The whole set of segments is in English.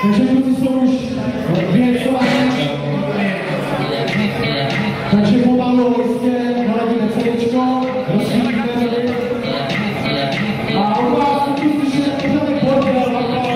Takže kluci jsou už vyhecovaní. Takže pomalu jistě naladíme CDčko, rozsvítíme tady. A od vás kluci slyšet pořádek bordel, a to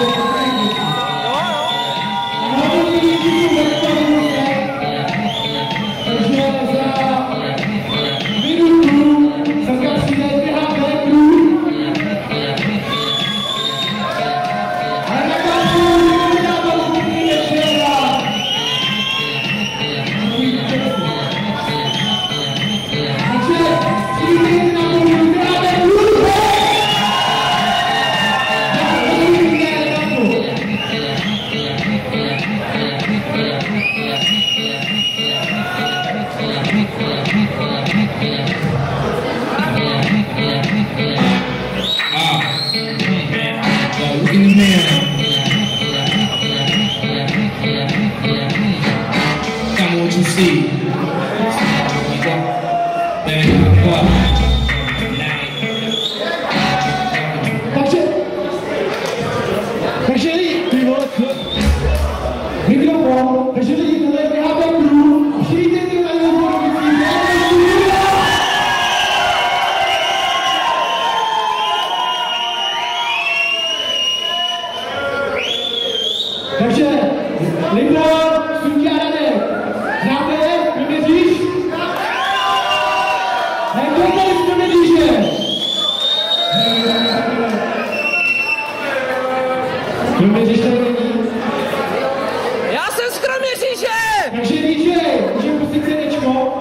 Já jsem z Kroměříže! Takže DJ, můžeme pustit CDčko?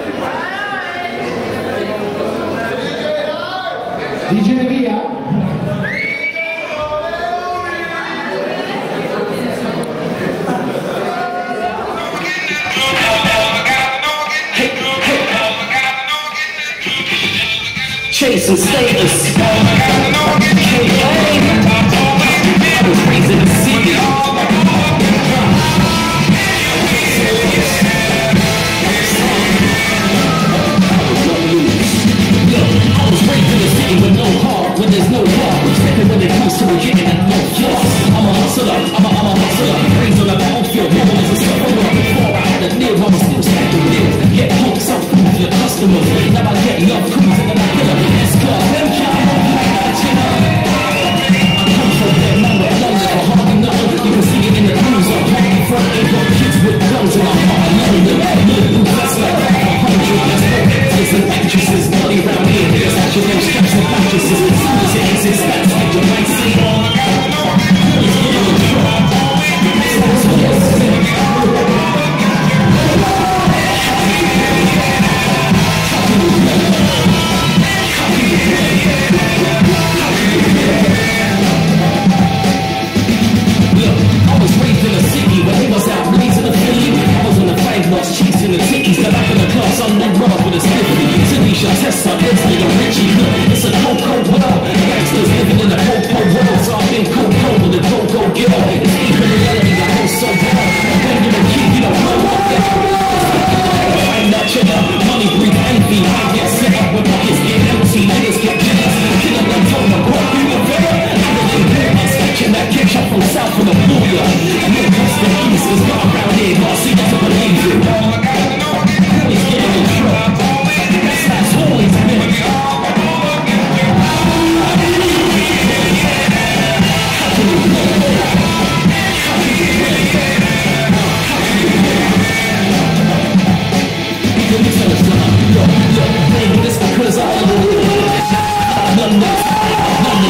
DJ neví, já? Chasing status. I was raised in the city. I was raised in the city with no heart, when there's no heart. Respected when it comes to getting that no flaws. I'm a hustler, I'm a hustler. Raised on the battlefield, no one is a sufferer. Before I had a nib, I was still stacking nibs. Get hooks, I'm cool for the customers. Now I get love, cruise, and then I kill them. S-Club, them can't hold me like that, you know. I come from there, man, where London, for hardly nothing. You can see it in the news, I'm happy front, they got kids with guns, and I'm hard London. Little that's like that, 100, that's no and actresses, money round here, there's actually no straps and mattresses. As soon as it hits its stats, you might see all the it's getting in trouble. Look, I was raised in a city where they was out blazing a Philly. I was on the 5 knots chasing the titties. The back of the class on the road with a sniffy. Tanisha, Tessa, Leslie, and Richie. Look, it's a cold, cold world. Gangsters living in a cold, cold world. So I've been cold, cold with a cold, cold girl. It's even reality, I know so well. When you're a kid, you don't know what that find that cheddar, money breathe envy. I get set up when pockets get empty. Niggas get jealous. Killing them, told them, what you were there? I'm sketching that ketchup from south of the border. And then across the east is not around here, but I see that to believe it. Always getting in trouble. That's always been. This because I London's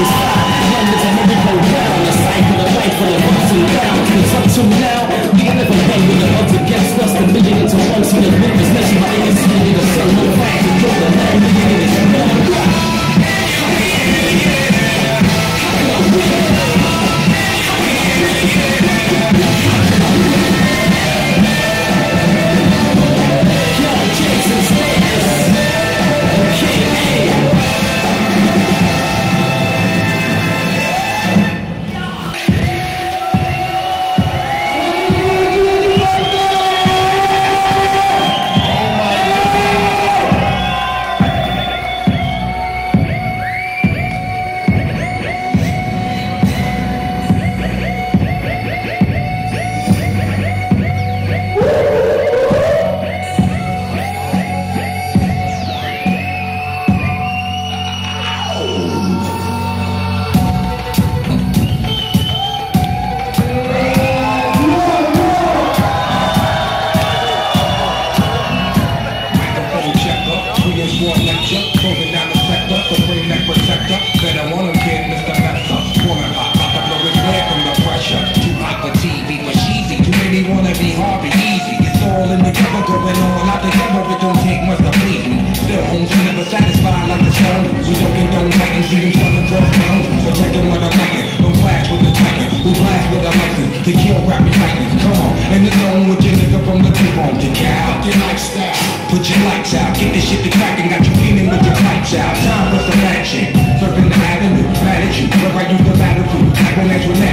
a medical ground. The sight of the life of the bottom down. Cause up till now, we never blast with a license to kill rapping titans. Come on, in the zone with your nigga from the T-bone to cow. Your lifestyle, put your lights out, get this shit to cracking, got you feeling with your pipes out. Time for some action, surfing the avenue, mad at you, where I use the battlefield. When that's